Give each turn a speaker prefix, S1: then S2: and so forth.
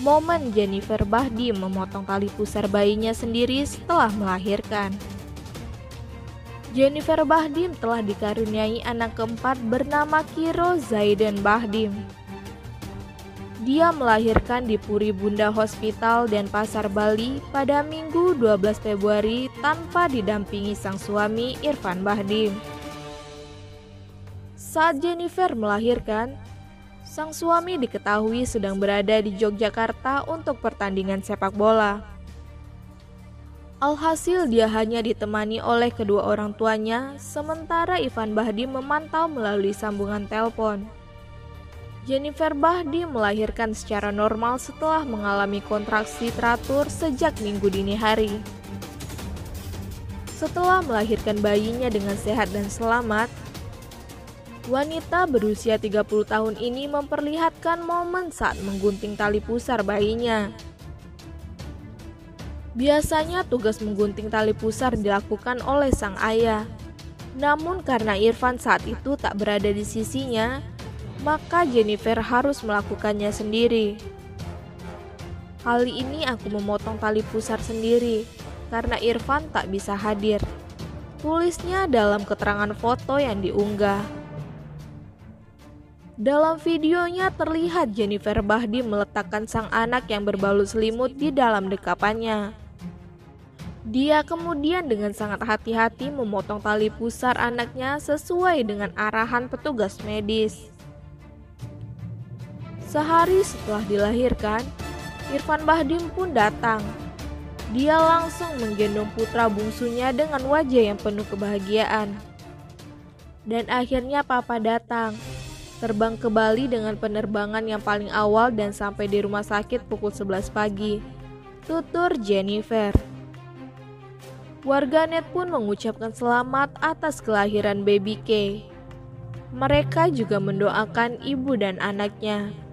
S1: Momen Jennifer Bahdim memotong tali pusar bayinya sendiri setelah melahirkan. Jennifer Bahdim telah dikaruniai anak keempat bernama Kiro Zaiden Bahdim. Dia melahirkan di Puri Bunda Hospital dan Pasar Bali pada Minggu 12 Februari tanpa didampingi sang suami Irfan Bahdim. Saat Jennifer melahirkan, sang suami diketahui sedang berada di Yogyakarta untuk pertandingan sepak bola. Alhasil dia hanya ditemani oleh kedua orang tuanya, sementara Irfan Bahdim memantau melalui sambungan telepon. Jennifer Bahdim melahirkan secara normal setelah mengalami kontraksi teratur sejak Minggu dini hari. Setelah melahirkan bayinya dengan sehat dan selamat, wanita berusia 30 tahun ini memperlihatkan momen saat menggunting tali pusar bayinya. Biasanya tugas menggunting tali pusar dilakukan oleh sang ayah. Namun karena Irfan saat itu tak berada di sisinya, maka Jennifer harus melakukannya sendiri. Kali ini aku memotong tali pusar sendiri karena Irfan tak bisa hadir, tulisnya dalam keterangan foto yang diunggah. Dalam videonya terlihat Jennifer Bahdim meletakkan sang anak yang berbalut selimut di dalam dekapannya. Dia kemudian dengan sangat hati-hati memotong tali pusar anaknya sesuai dengan arahan petugas medis. Sehari setelah dilahirkan, Irfan Bahdim pun datang. Dia langsung menggendong putra bungsunya dengan wajah yang penuh kebahagiaan. Dan akhirnya papa datang, terbang ke Bali dengan penerbangan yang paling awal dan sampai di rumah sakit pukul 11 pagi, tutur Jennifer. Warganet pun mengucapkan selamat atas kelahiran baby K. Mereka juga mendoakan ibu dan anaknya.